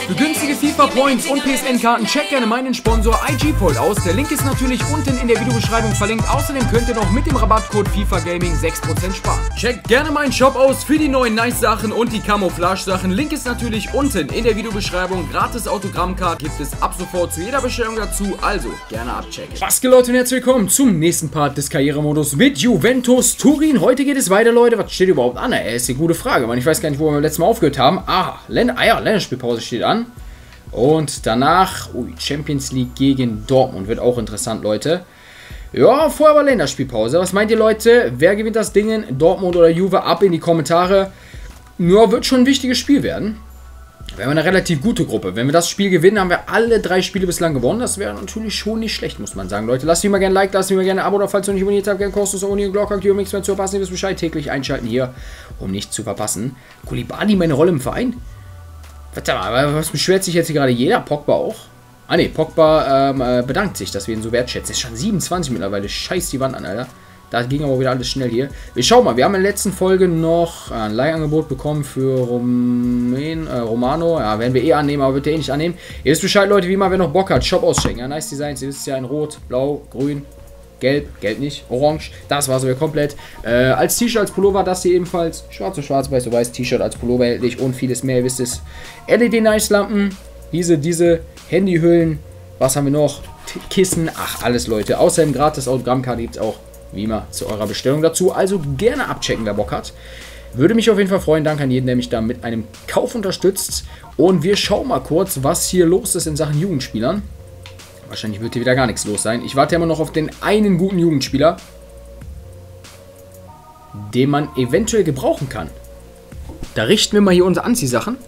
Für günstige FIFA Points und PSN-Karten checkt gerne meinen Sponsor IGPoint aus. Der Link ist natürlich unten in der Videobeschreibung verlinkt. Außerdem könnt ihr noch mit dem Rabattcode FIFA Gaming 6% sparen. Checkt gerne meinen Shop aus für die neuen Nice-Sachen und die Camouflage-Sachen. Link ist natürlich unten in der Videobeschreibung. Gratis Autogrammcard gibt es ab sofort zu jeder Bestellung dazu. Also gerne abchecken. Was geht, Leute, und herzlich willkommen zum nächsten Part des Karrieremodus mit Juventus Turin. Heute geht es weiter, Leute. Was steht überhaupt an? Ist eine gute Frage, man. Ich weiß gar nicht, wo wir letztes Mal aufgehört haben. Länderspielpause steht an. Und danach, Champions League gegen Dortmund. Wird auch interessant, Leute. Ja, vorher war Länderspielpause. Was meint ihr, Leute? Wer gewinnt das Ding? Dortmund oder Juve? Ab in die Kommentare. Nur wird schon ein wichtiges Spiel werden. Wir haben eine relativ gute Gruppe. Wenn wir das Spiel gewinnen, haben wir alle 3 Spiele bislang gewonnen. Das wäre natürlich schon nicht schlecht, muss man sagen. Leute, lasst mir mal gerne ein Like, lasst mir mal gerne ein Abo, oder falls ihr noch nicht abonniert habt, gerne kostenlos ohne Glocke aktivieren, um nichts mehr zu verpassen. Ihr wisst Bescheid, täglich einschalten hier, um nichts zu verpassen. Koulibaly, meine Rolle im Verein? Warte mal, was beschwert sich jetzt hier gerade jeder? Pogba auch? Ah ne, Pogba bedankt sich, dass wir ihn so wertschätzen. Ist schon 27 mittlerweile. Scheiß die Wand an, Alter. Da ging aber wieder alles schnell hier. Wir schauen mal, wir haben in der letzten Folge noch ein Leihangebot bekommen für Romano. Ja, werden wir eh annehmen, aber wird er eh nicht annehmen. Ihr wisst Bescheid, Leute, wie immer, wer noch Bock hat, Shop auschecken. Ja, nice Designs, ihr wisst ja, in Rot, Blau, Grün, Gelb, Gelb nicht, Orange. Das war so komplett. Als T-Shirt, als Pullover, das hier ebenfalls. Schwarz, weiß, weiß, T-Shirt als Pullover erhältlich und vieles mehr. Ihr wisst es. LED-Nice-Lampen, diese Handyhüllen. Was haben wir noch? Kissen, ach, alles, Leute. Außerdem gratis Autogrammkarte gibt es auch, wie immer, zu eurer Bestellung dazu. Also gerne abchecken, wer Bock hat. Würde mich auf jeden Fall freuen. Danke an jeden, der mich da mit einem Kauf unterstützt. Und wir schauen mal kurz, was hier los ist in Sachen Jugendspielern. Wahrscheinlich wird hier wieder gar nichts los sein. Ich warte ja immer noch auf den einen guten Jugendspieler, den man eventuell gebrauchen kann. Da richten wir mal hier unsere Anziehsachen.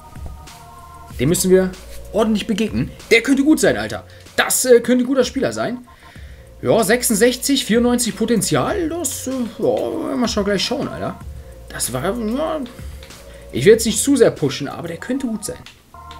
Dem müssen wir ordentlich begegnen. Der könnte gut sein, Alter. Das könnte ein guter Spieler sein. Ja, 66, 94 Potenzial. Das, werden wir schon gleich schauen, Alter. Das war, ja, ich will jetzt nicht zu sehr pushen, aber der könnte gut sein.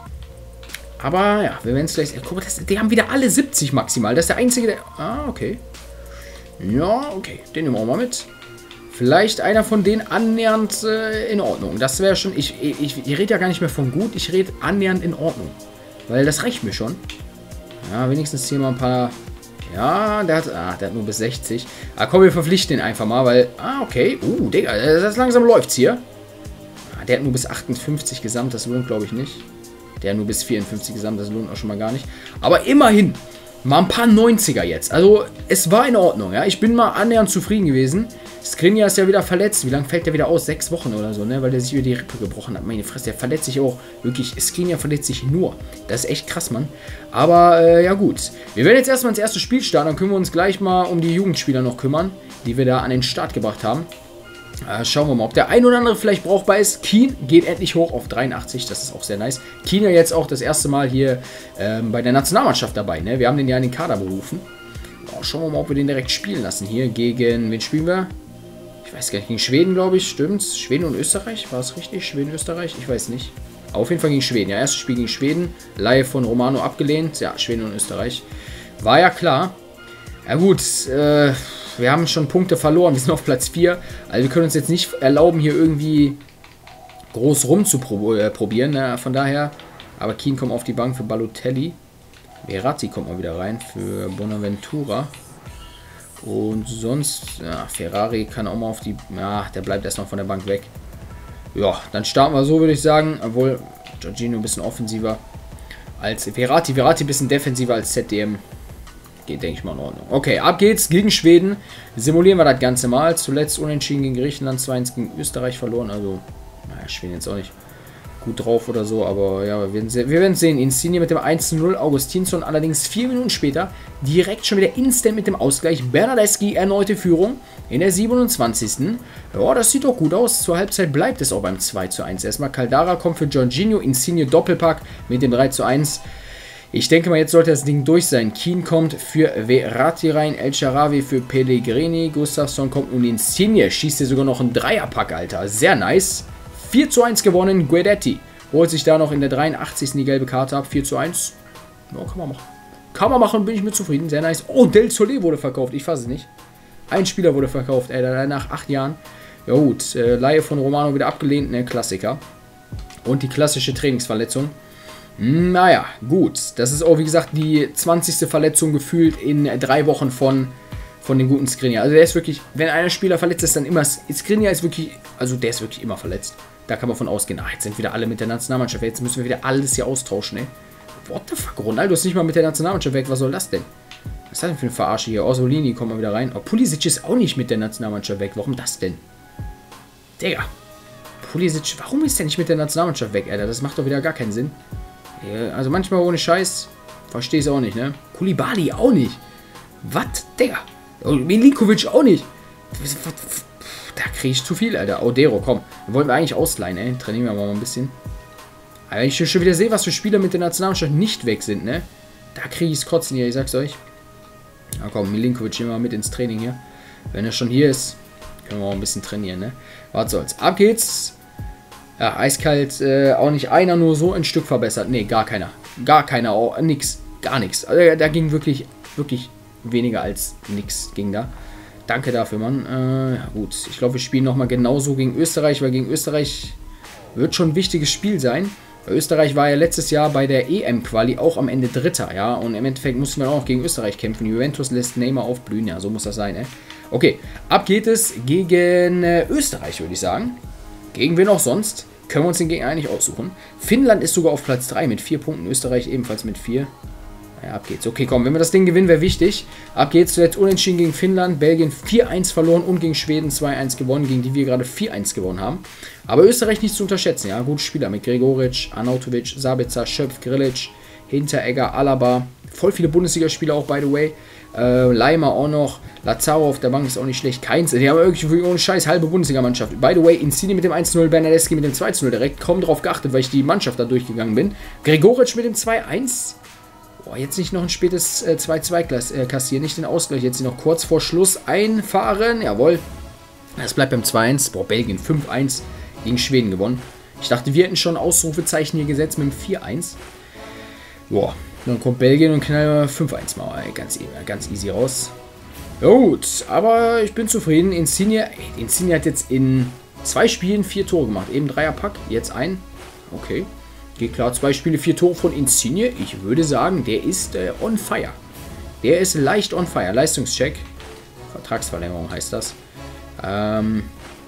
Aber ja, wir werden es gleich. Guck mal, die haben wieder alle 70 maximal. Das ist der einzige, der. Ah, okay. Ja, okay. Den nehmen wir auch mal mit. Vielleicht einer von denen annähernd in Ordnung. Das wäre schon. Ich rede ja gar nicht mehr von gut. Ich rede annähernd in Ordnung. Weil das reicht mir schon. Ja, wenigstens hier mal ein paar. Ja, der hat nur bis 60. Ah, komm, wir verpflichten den einfach mal, weil. Ah, okay. Digga, das langsam läuft's hier. Ah, der hat nur bis 58 gesamt. Das lohnt, glaube ich, nicht. Der nur bis 54 gesamt, das lohnt auch schon mal gar nicht. Aber immerhin, mal ein paar 90er jetzt. Also, es war in Ordnung, ja. Ich bin mal annähernd zufrieden gewesen. Skriniar ist ja wieder verletzt. Wie lange fällt der wieder aus? 6 Wochen oder so, ne? Weil der sich über die Rippe gebrochen hat. Meine Fresse, der verletzt sich auch. Wirklich, Skriniar verletzt sich nur. Das ist echt krass, Mann. Aber, ja gut. Wir werden jetzt erstmal ins erste Spiel starten. Dann können wir uns gleich mal um die Jugendspieler noch kümmern, die wir da an den Start gebracht haben. Schauen wir mal, ob der ein oder andere vielleicht brauchbar ist. Keane geht endlich hoch auf 83, das ist auch sehr nice. Keane ja jetzt auch das erste Mal hier bei der Nationalmannschaft dabei, ne? Wir haben den ja in den Kader berufen. Schauen wir mal, ob wir den direkt spielen lassen hier. Gegen, wen spielen wir? Ich weiß gar nicht, gegen Schweden, glaube ich, stimmt's? Schweden und Österreich, war es richtig? Schweden, Österreich? Ich weiß nicht. Auf jeden Fall gegen Schweden, ja, erstes Spiel gegen Schweden. Leihe von Romano abgelehnt, ja, Schweden und Österreich. War ja klar. Ja gut, wir haben schon Punkte verloren, wir sind auf Platz 4. Also wir können uns jetzt nicht erlauben, hier irgendwie groß rumzuprobieren. Ne? Von daher, aber Keane kommt auf die Bank für Balotelli. Verratti kommt mal wieder rein für Bonaventura. Und sonst, ja, Ferrari kann auch mal auf die... Ja, der bleibt erstmal von der Bank weg. Ja, dann starten wir so, würde ich sagen. Obwohl, Jorginho ein bisschen offensiver als Verratti. Verratti ein bisschen defensiver als ZDM. Geht, denke ich mal, in Ordnung. Okay, ab geht's gegen Schweden. Simulieren wir das Ganze mal. Zuletzt unentschieden gegen Griechenland, 2-1 gegen Österreich verloren. Also, naja, Schweden jetzt auch nicht gut drauf oder so. Aber ja, wir werden sehen. Insigne mit dem 1-0. Augustinsson allerdings 4 Minuten später direkt schon wieder instant mit dem Ausgleich. Bernardeschi erneute Führung in der 27. Ja, das sieht doch gut aus. Zur Halbzeit bleibt es auch beim 2-1. Erstmal Caldara kommt für Jorginho. Insigne Doppelpack mit dem 3-1. Ich denke mal, jetzt sollte das Ding durch sein. Keane kommt für Verratti rein, El Shaarawy für Pellegrini, Gustafsson kommt und Insigne schießt hier sogar noch einen Dreierpack, Alter. Sehr nice. 4-1 gewonnen, Guidetti holt sich da noch in der 83. die gelbe Karte ab. 4-1. Ja, kann man machen. Kann man machen, bin ich mit zufrieden. Sehr nice. Oh, Del Soler wurde verkauft. Ich fasse es nicht. Ein Spieler wurde verkauft, ey, nach 8 Jahren. Ja gut, Leihe von Romano wieder abgelehnt, ne, Klassiker. Und die klassische Trainingsverletzung. Naja, gut. Das ist auch, wie gesagt, die 20. Verletzung gefühlt in 3 Wochen von dem guten Skriniar. Also der ist wirklich, wenn einer Spieler verletzt ist, dann immer... Skriniar ist wirklich, also der ist wirklich immer verletzt. Da kann man von ausgehen. Ach, jetzt sind wieder alle mit der Nationalmannschaft. Jetzt müssen wir wieder alles hier austauschen, ey. What the fuck? Ronaldo ist nicht mal mit der Nationalmannschaft weg. Was soll das denn? Was ist das denn für eine Verarsche hier? Orsolini kommt mal wieder rein. Oh, Pulisic ist auch nicht mit der Nationalmannschaft weg. Warum das denn? Digga. Pulisic, warum ist der nicht mit der Nationalmannschaft weg, Alter? Das macht doch wieder gar keinen Sinn. Ja, also manchmal ohne Scheiß. Verstehe ich es auch nicht, ne? Koulibaly auch nicht. Was? Digga. Milinkovic auch nicht. Da kriege ich zu viel, Alter. Odero, komm. Wir wollten wir eigentlich ausleihen, ey. Trainieren wir mal ein bisschen. Aber wenn ich schon wieder sehe, was für Spieler mit der Nationalmannschaft nicht weg sind, ne? Da kriege ich es kotzen hier, ich sag's euch. Na komm, Milinkovic, nehmen wir mal mit ins Training hier. Wenn er schon hier ist, können wir auch ein bisschen trainieren, ne? Was soll's. Ab geht's. Ja, eiskalt, auch nicht einer nur so ein Stück verbessert. Ne, gar keiner. Gar keiner, auch nix. Gar nichts. Also da ging wirklich weniger als nix ging da. Danke dafür, Mann. Ja, gut, ich glaube, wir spielen nochmal genauso gegen Österreich, weil gegen Österreich wird schon ein wichtiges Spiel sein. Österreich war ja letztes Jahr bei der EM-Quali auch am Ende Dritter, ja. Und im Endeffekt mussten wir auch gegen Österreich kämpfen. Juventus lässt Neymar aufblühen, ja, so muss das sein, ey. Okay, ab geht es gegen Österreich, würde ich sagen. Gegen wen auch sonst? Können wir uns den Gegner eigentlich aussuchen. Finnland ist sogar auf Platz 3 mit 4 Punkten. Österreich ebenfalls mit 4. Ja, ab geht's. Okay, komm, wenn wir das Ding gewinnen, wäre wichtig. Ab geht's. Zuletzt unentschieden gegen Finnland. Belgien 4-1 verloren und gegen Schweden 2-1 gewonnen, gegen die wir gerade 4-1 gewonnen haben. Aber Österreich nicht zu unterschätzen. Ja, gute Spieler mit Gregoritsch, Arnautovic, Sabitzer, Schöpf, Grilic, Hinteregger, Alaba. Voll viele Bundesligaspieler auch, by the way. Leimer auch noch. Lazaro auf der Bank ist auch nicht schlecht. Keins. Die haben wirklich ohne Scheiß halbe Bundesliga-Mannschaft. By the way, Insigne mit dem 1-0, Bernardeschi mit dem 2-0 direkt. Kaum drauf geachtet, weil ich die Mannschaft da durchgegangen bin. Gregoritsch mit dem 2-1. Boah, jetzt nicht noch ein spätes 2-2 kassieren. Nicht den Ausgleich. Jetzt noch kurz vor Schluss einfahren. Jawohl. Das bleibt beim 2-1. Boah, Belgien 5-1 gegen Schweden gewonnen. Ich dachte, wir hätten schon Ausrufezeichen hier gesetzt mit dem 4-1. Boah. Dann kommt Belgien und knallt 5-1 mal. Ganz easy raus. Gut, aber ich bin zufrieden. Insigne hat jetzt in 2 Spielen 4 Tore gemacht. Eben Dreierpack, jetzt ein. Okay, geht klar. 2 Spiele, 4 Tore von Insigne. Ich würde sagen, der ist on fire. Der ist leicht on fire. Leistungscheck. Vertragsverlängerung heißt das. Wir werden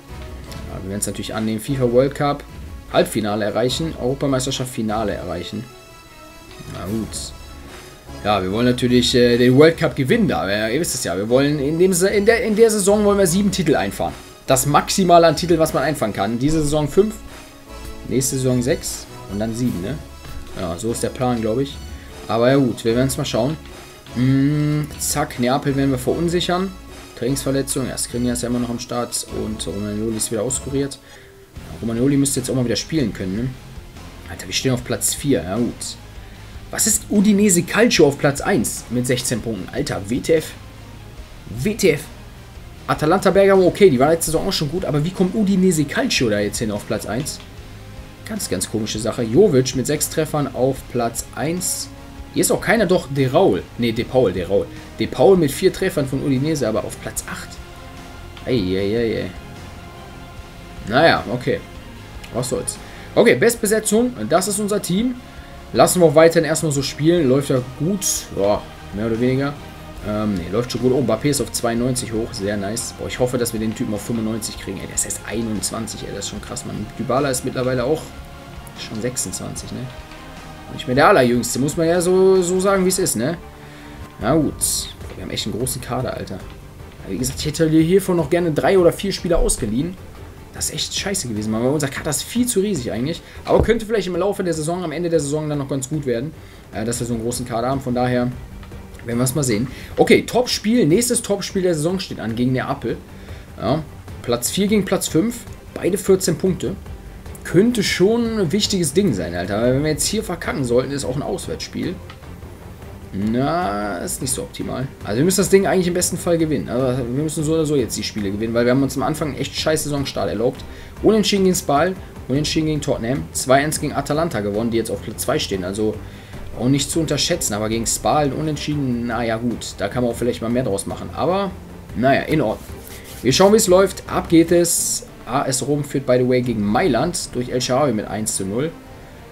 es natürlich annehmen. FIFA World Cup. Halbfinale erreichen. Europameisterschaft Finale erreichen. Na gut. Ja, wir wollen natürlich den World Cup gewinnen, aber ihr wisst es ja, wir wollen in der Saison wollen wir 7 Titel einfahren. Das Maximale an Titeln, was man einfahren kann. Diese Saison 5, nächste Saison 6 und dann 7, ne? Ja, so ist der Plan, glaube ich. Aber ja gut, wir werden es mal schauen. Zack, Neapel werden wir verunsichern. Trainingsverletzung, ja, Skriniar ist ja immer noch am Start und Romagnoli ist wieder auskuriert. Romagnoli müsste jetzt auch mal wieder spielen können, ne? Alter, wir stehen auf Platz 4, ja gut. Was ist Udinese Calcio auf Platz 1 mit 16 Punkten? Alter, WTF. WTF. Atalanta Bergamo, okay, die war letzte Saison auch schon gut, aber wie kommt Udinese Calcio da jetzt hin auf Platz 1? Ganz komische Sache. Jovic mit 6 Treffern auf Platz 1. Hier ist auch keiner, doch De Raul. Ne, De Paul. De Paul mit 4 Treffern von Udinese, aber auf Platz 8. Eieiei. Naja, okay. Was soll's. Okay, Bestbesetzung. Das ist unser Team. Lassen wir auch weiterhin erstmal so spielen. Läuft ja gut. Ja, mehr oder weniger. Ne, läuft schon gut. Oh, Mbappé ist auf 92 hoch. Sehr nice. Boah, ich hoffe, dass wir den Typen auf 95 kriegen. Ey, der ist erst 21. Ey, das ist schon krass, Mann. Dybala ist mittlerweile auch schon 26, ne? Nicht mehr der Allerjüngste. Muss man ja so sagen, wie es ist, ne? Na gut. Boah, wir haben echt einen großen Kader, Alter. Wie gesagt, ich hätte hiervon noch gerne 3 oder 4 Spieler ausgeliehen. Das ist echt scheiße gewesen, weil unser Kader ist viel zu riesig eigentlich. Aber könnte vielleicht im Laufe der Saison, am Ende der Saison dann noch ganz gut werden, dass wir so einen großen Kader haben. Von daher werden wir es mal sehen. Okay, Topspiel, nächstes Topspiel der Saison steht an gegen Neapel. Ja, Platz 4 gegen Platz 5, beide 14 Punkte. Könnte schon ein wichtiges Ding sein, Alter. Wenn wir jetzt hier verkacken sollten, ist auch ein Auswärtsspiel. Na, ist nicht so optimal. Also wir müssen das Ding eigentlich im besten Fall gewinnen. Also wir müssen so oder so jetzt die Spiele gewinnen, weil wir haben uns am Anfang einen echt scheiß Saisonstart erlaubt. Unentschieden gegen Spal, unentschieden gegen Tottenham, 2-1 gegen Atalanta gewonnen, die jetzt auf Platz 2 stehen. Also auch nicht zu unterschätzen, aber gegen Spal unentschieden, naja gut, da kann man auch vielleicht mal mehr draus machen. Aber, naja, in Ordnung. Wir schauen, wie es läuft. Ab geht es. AS Rom führt, by the way, gegen Mailand durch El Shaarawy mit 1:0.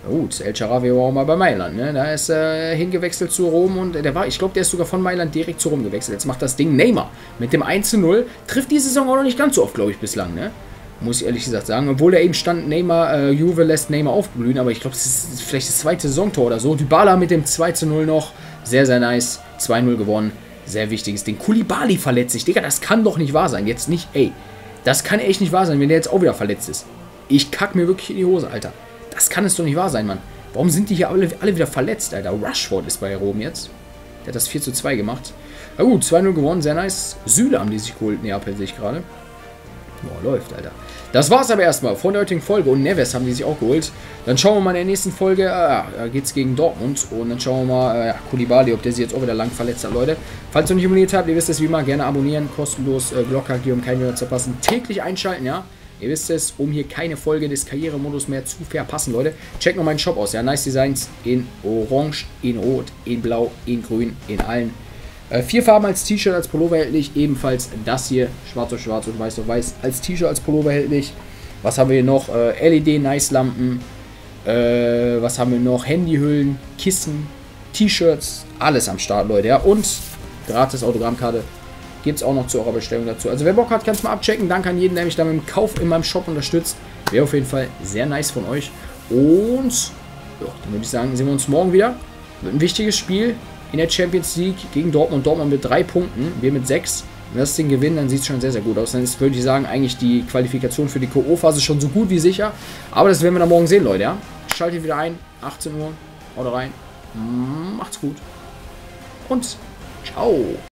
Gut, El Charavi war auch mal bei Mailand, ne? Da ist er hingewechselt zu Rom und ich glaube, der ist sogar von Mailand direkt zu Rom gewechselt. Jetzt macht das Ding Neymar mit dem 1:0. Trifft die Saison auch noch nicht ganz so oft, glaube ich, bislang, ne? Muss ich ehrlich gesagt sagen. Obwohl er eben stand, Neymar, Juve lässt Neymar aufblühen, aber ich glaube, das ist vielleicht das zweite Saisontor oder so. Dybala mit dem 2:0 noch. Sehr, sehr nice. 2:0 gewonnen. Sehr wichtiges Ding. Koulibaly verletzt sich. Digga, das kann doch nicht wahr sein. Jetzt nicht, ey. Das kann echt nicht wahr sein, wenn der jetzt auch wieder verletzt ist. Ich kack mir wirklich in die Hose, Alter. Das kann es doch nicht wahr sein, Mann. Warum sind die hier alle wieder verletzt, Alter? Rashford ist bei Rom jetzt. Der hat das 4:2 gemacht. Na gut, 2:0 gewonnen, sehr nice. Süle haben die sich geholt, Neapel sehe ich gerade. Boah, läuft, Alter. Das war's aber erstmal von der heutigen Folge. Und Neves haben die sich auch geholt. Dann schauen wir mal in der nächsten Folge. Da geht's gegen Dortmund. Und dann schauen wir mal, Koulibaly, ob der sich jetzt auch wieder lang verletzt hat, Leute. Falls ihr noch nicht abonniert habt, ihr wisst es wie immer, gerne abonnieren. Kostenlos, Glocke aktivieren, um kein Video zu verpassen. Täglich einschalten, ja. Ihr wisst es, um hier keine Folge des Karrieremodus mehr zu verpassen, Leute. Checkt noch meinen Shop aus, ja. Nice Designs in Orange, in Rot, in Blau, in Grün, in allen 4 Farben als T-Shirt, als Pullover erhältlich. Ebenfalls das hier, schwarz auf schwarz und weiß auf weiß, als T-Shirt, als Pullover erhältlich. Was haben wir hier noch? LED-Nice-Lampen. Was haben wir noch? Handyhüllen, Kissen, T-Shirts. Alles am Start, Leute. Ja. Und gratis Autogrammkarte gibt es auch noch zu eurer Bestellung dazu. Also wer Bock hat, kann es mal abchecken. Danke an jeden, der mich da mit dem Kauf in meinem Shop unterstützt. Wäre auf jeden Fall sehr nice von euch. Und ja, dann würde ich sagen, sehen wir uns morgen wieder. Wird ein wichtiges Spiel in der Champions League gegen Dortmund. Dortmund mit 3 Punkten, wir mit 6. Wenn wir das Ding gewinnen, dann sieht es schon sehr, sehr gut aus. Dann ist, würde ich sagen, eigentlich die Qualifikation für die K.O.-Phase schon so gut wie sicher. Aber das werden wir dann morgen sehen, Leute. Ja? Schaltet wieder ein, 18 Uhr, haut rein. Macht's gut. Und ciao.